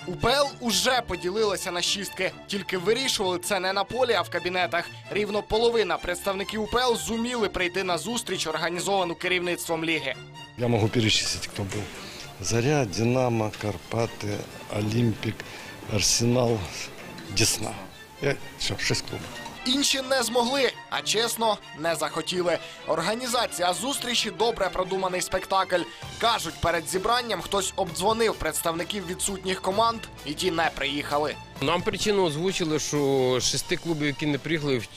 УПЛ уже поділилася на шістки. Тільки вирішували це не на полі, а в кабінетах. Рівно половина представників УПЛ зуміли прийти на зустріч, організовану керівництвом ліги. Я можу перечислити, хто був. Заря, Динамо, Карпати, Олімпік, Арсенал, Десна. 6 клубів. Інші не змогли, а чесно, не захотіли. Організація зустрічі – добре продуманий спектакль. Кажуть, перед зібранням хтось обдзвонив представників відсутніх команд, і ті не приїхали. Нам причину озвучили, що з 6 клубів, які не приїхали, в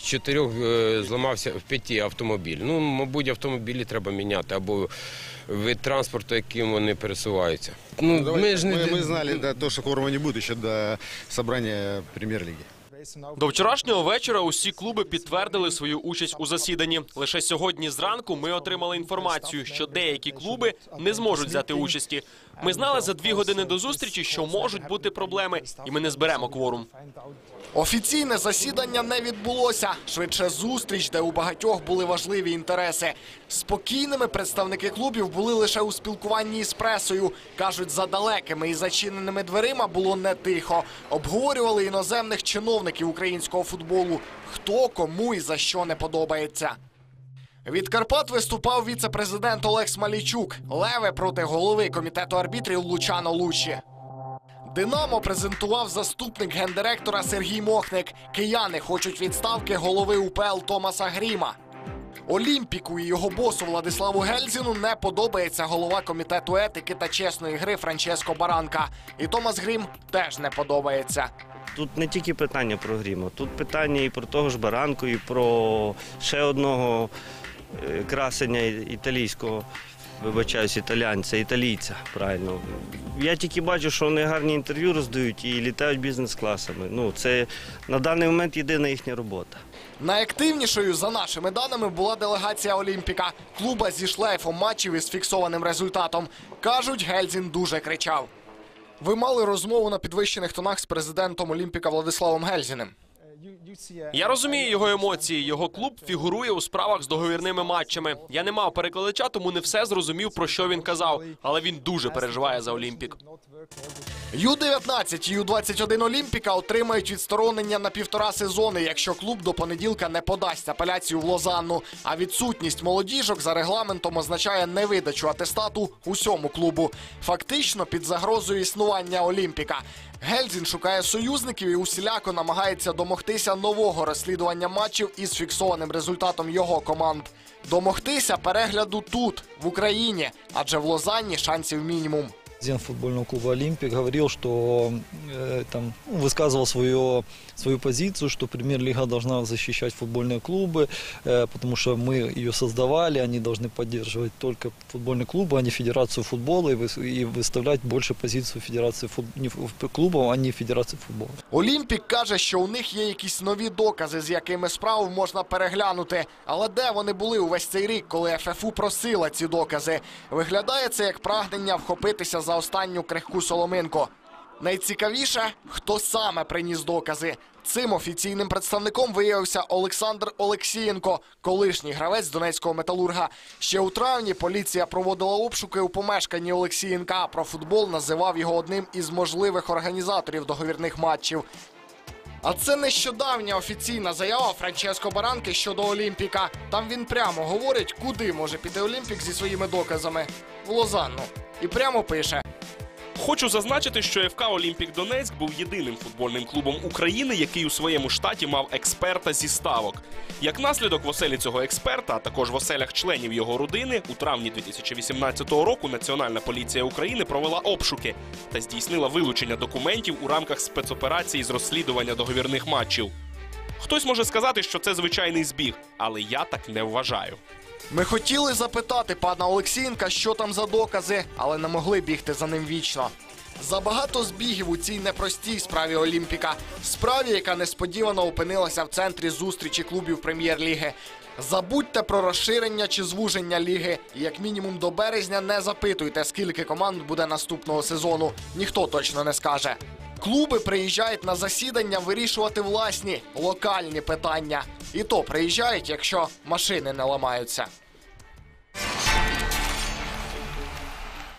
4 зламався, в 5 автомобіль. Ну, мабуть, автомобілі треба міняти, або вид транспорту, яким вони пересуваються. Ми знали, що кворуму не буде ще до зібрання прем'єр-ліги. До вчорашнього вечора усі клуби підтвердили свою участь у засіданні. Лише сьогодні зранку ми отримали інформацію, що деякі клуби не зможуть взяти участі. Ми знали за 2 години до зустрічі, що можуть бути проблеми, і ми не зберемо кворум. Офіційне засідання не відбулося. Швидше зустріч, де у багатьох були важливі інтереси. Спокійними представники клубів були лише у спілкуванні із пресою. Кажуть, за далекими і зачиненими дверима було не тихо. Обговорювали іноземних чиновників українського футболу. Хто, кому і за що не подобається. Від Карпат виступав віце-президент Олег Смалійчук. Леве проти голови комітету арбітрів Лучано Луччі. Динамо презентував заступник гендиректора Сергій Мохник. Кияни хочуть відставки голови УПЛ Томаса Гріма. Олімпіку і його босу Владиславу Гельзіну не подобається голова комітету етики та чесної гри Франческо Баранка. І Томас Грім теж не подобається. Тут не тільки питання про Гріма, тут питання і про того ж Баранку, і про ще одного красення італійського, вибачаюсь, італійця, правильно. Я тільки бачу, що вони гарні інтерв'ю роздають і літають бізнес-класами. Це на даний момент єдина їхня робота. Найактивнішою, за нашими даними, була делегація Олімпіка. Клуба зі шлейфом матчів із фіксованим результатом. Кажуть, Гельзін дуже кричав. Ви мали розмову на підвищених тонах з президентом Олімпіка Владиславом Гельзіним? Я розумію його емоції. Його клуб фігурує у справах з договірними матчами. Я не мав перекладача, тому не все зрозумів, про що він казав. Але він дуже переживає за Олімпік. Ю-19 і Ю-21 Олімпіка отримають відсторонення на 1,5 сезони, якщо клуб до понеділка не подасть апеляцію в Лозанну. А відсутність молодіжок за регламентом означає невидачу атестату усьому клубу. Фактично під загрозою існування Олімпіка. Гельзін шукає союзників і усіляко намагається домогтися нового розслідування матчів із фіксованим результатом його команд. Домогтися перегляду тут, в Україні, адже в Лозанні шансів мінімум. Президент футбольного клуба «Олимпик» говорил, что высказывал свою позицию, что премьер-лига должна защищать футбольные клубы, потому что мы ее создавали, они должны поддерживать только футбольные клубы, а не федерацию футбола, и выставлять больше позицию федерации клубов, а не федерации футбола. «Олімпік» каже, що у них є якісь нові докази, з якими справу можна переглянути. Але де вони були увесь цей рік, коли ФФУ просила ці докази? Виглядає це як прагнення вхопитися за останню крихку соломинку. Найцікавіше, хто саме приніс докази. Цим офіційним представником виявився Олександр Олексієнко, колишній гравець Донецького «Металурга». Ще у травні поліція проводила обшуки у помешканні Олексієнка, а «Профутбол» називав його одним із можливих організаторів договірних матчів. А це нещодавня офіційна заява Франческо Баранки щодо Олімпіка. Там він прямо говорить, куди може піти Олімпік зі своїми доказами. В Лозанну. І прямо пише. Хочу зазначити, що ФК «Олімпік Донецьк» був єдиним футбольним клубом України, який у своєму штаті мав експерта зі ставок. Як наслідок, в оселі цього експерта, а також в оселях членів його родини, у травні 2018 року Національна поліція України провела обшуки та здійснила вилучення документів у рамках спецоперації з розслідування договірних матчів. Хтось може сказати, що це звичайний збіг, але я так не вважаю. Ми хотіли запитати пана Олексієнка, що там за докази, але не могли бігти за ним вічно. Забагато збігів у цій непростій справі Олімпіка. Справі, яка несподівано опинилася в центрі зустрічі клубів прем'єр-ліги. Забудьте про розширення чи звуження ліги. І як мінімум до березня не запитуйте, скільки команд буде наступного сезону. Ніхто точно не скаже. Клуби приїжджають на засідання вирішувати власні, локальні питання. І то приїжджають, якщо машини не ламаються.